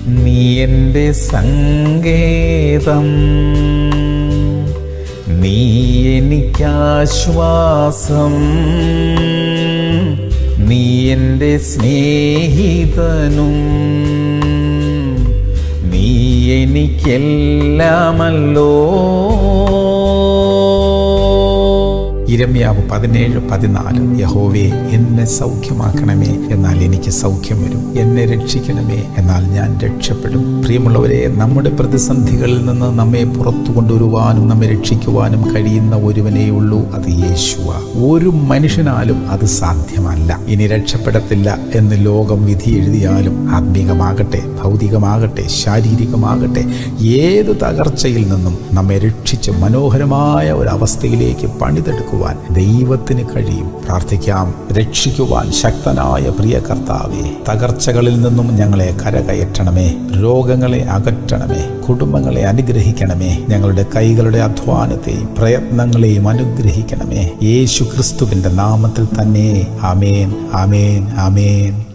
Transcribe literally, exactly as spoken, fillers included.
നീ എൻ്റെ സങ്കേതം, നീ എനിക്കാശ്വാസം, നീ എൻ്റെ സ്നേഹിതനും, നീ എനിക്കെല്ലാമല്ലോ. യിരെമ്യാവ് പതിനേഴ് പതിനാല്. യഹോവേ, എന്നെ സൗഖ്യമാക്കണമേ, എന്നാൽ എനിക്ക് സൗഖ്യം വരും. എന്നെ രക്ഷിക്കണമേ, എന്നാൽ ഞാൻ രക്ഷപ്പെടും. പ്രിയമുള്ളവരെ, നമ്മുടെ പ്രതിസന്ധികളിൽ നിന്ന് നമ്മെ പുറത്തു കൊണ്ടുവരുവാനും നമ്മെ രക്ഷിക്കുവാനും കഴിയുന്ന ഒരുവനേ ഉള്ളൂ, അത് യേശുവ. ഒരു മനുഷ്യനാലും അത് സാധ്യമല്ല. ഇനി രക്ഷപ്പെടത്തില്ല എന്ന് ലോകം വിധി എഴുതിയാലും ആത്മീകമാകട്ടെ, ഭൗതികമാകട്ടെ, ശാരീരികമാകട്ടെ, ഏത് തകർച്ചയിൽ നിന്നും നമ്മെ രക്ഷിച്ച് മനോഹരമായ ഒരവസ്ഥയിലേക്ക് പണിതെടുക്കുവാൻ ദൈവത്തിന് കഴിയും. പ്രാർത്ഥിക്കാം. രക്ഷിക്കുവാൻ ശക്തനായ പ്രിയ കർത്താവേ, തകർച്ചകളിൽ നിന്നും ഞങ്ങളെ കരകയറ്റണമേ, രോഗങ്ങളെ അകറ്റണമേ, കുടുംബങ്ങളെ അനുഗ്രഹിക്കണമേ, ഞങ്ങളുടെ കൈകളുടെ അധ്വാനത്തെയും പ്രയത്നങ്ങളെയും അനുഗ്രഹിക്കണമേ. യേശു ക്രിസ്തുവിന്റെ നാമത്തിൽ തന്നെ. ആമേൻ, ആമേൻ, ആമേൻ.